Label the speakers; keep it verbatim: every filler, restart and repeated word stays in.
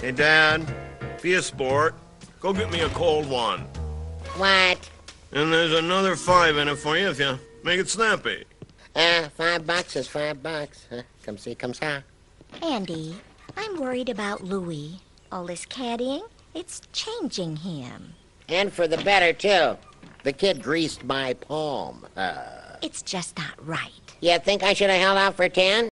Speaker 1: Hey, Dad, be a sport. Go get me a cold one.
Speaker 2: What?
Speaker 1: And there's another five in it for you if you make it snappy.
Speaker 2: Uh, five bucks is five bucks. Huh? Come see, come saw.
Speaker 3: Andy, I'm worried about Louie. All this caddying, it's changing him.
Speaker 2: And for the better, too. The kid greased my palm. Uh,
Speaker 3: It's just not right.
Speaker 2: you think I should have held out for ten?